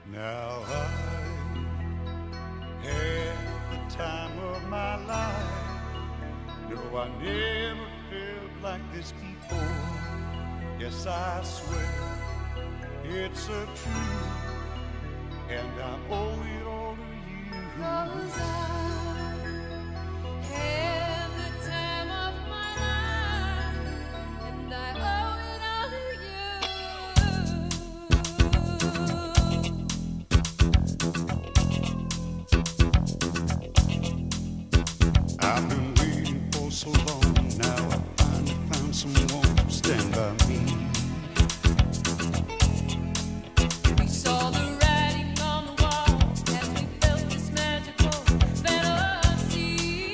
Now I had the time of my life. No, I never felt like this before. Yes, I swear it's a truth, and I owe it all to you. 'Cause I had the time of my life, and I owe it all to you. I've been waiting for so long. Now I finally found someone to stand by me. We saw the writing on the wall as we felt this magical fantasy.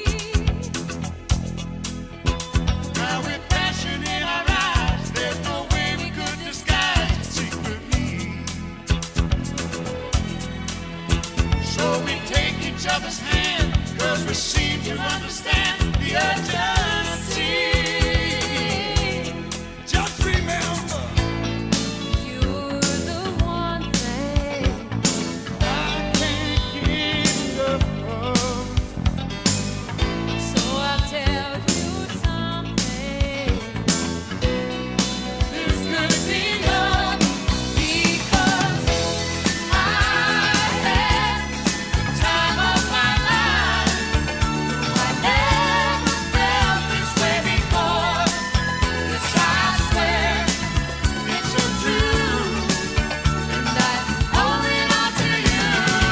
Now with passion in our eyes, there's no way we could disguise it secretly. So we take each other's hand, 'cause we seem to understand the urgency. Just remember, You're the one thing I can't get enough of. so I'll tell you something. It's gonna be love because I had the time of my life. I never felt this way before. Yes, I swear it's a truth, and I owe it all to you.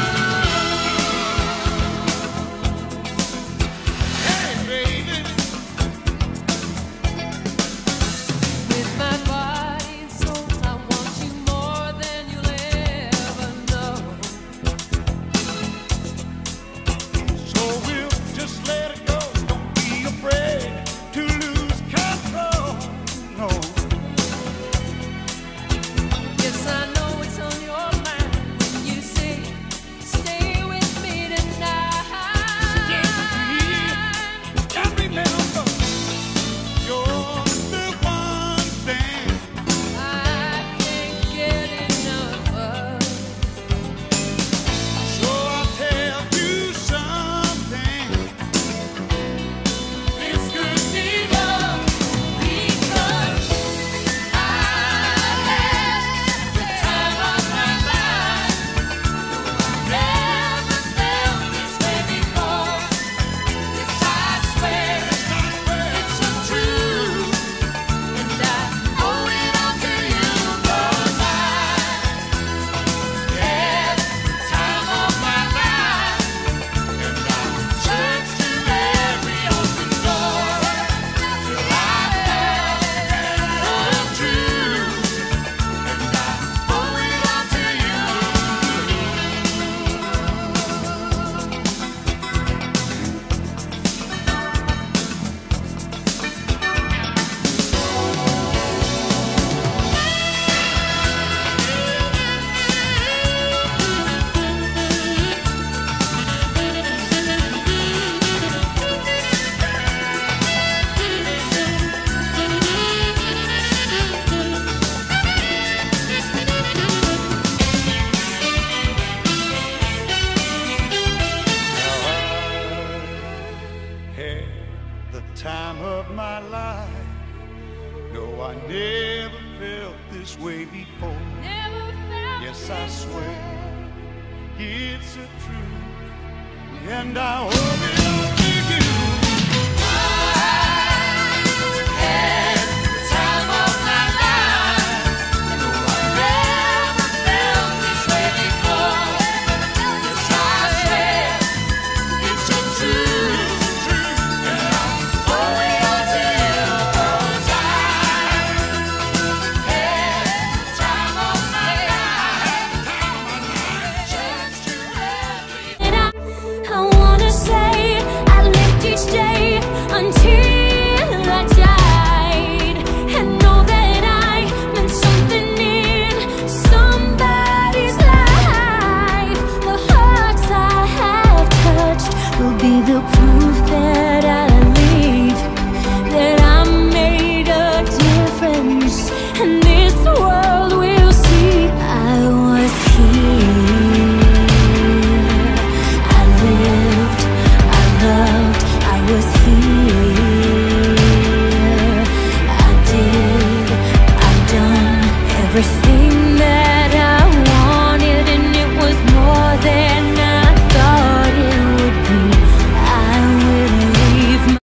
Hey, baby, With my body and soul, I want you more than you'll ever know. so we'll just let it go. Don't be afraid to lose control. No. Yes, I know it's on your mind when you say, stay with me tonight. And remember, you're the one thing I can't get enough of. so I'll tell you something. It's gonna be love because I had the time of my life. Never felt this way before. Yes, I swear it's a truth, and I owe it all to you. 'Cause I had the time of my life, and I searched through every open door till I found the truth, and I owe it all to you. Had the time of my life. No, I never felt this way before. Never felt Yes, I this swear way. it's a truth, and I owe it all to you. Had the time of my life. No, I never felt this way before. Yes, I swear it's a truth, and I owe it all to you. 'Cause I had the time of my life. Searched through every I wanna say everything.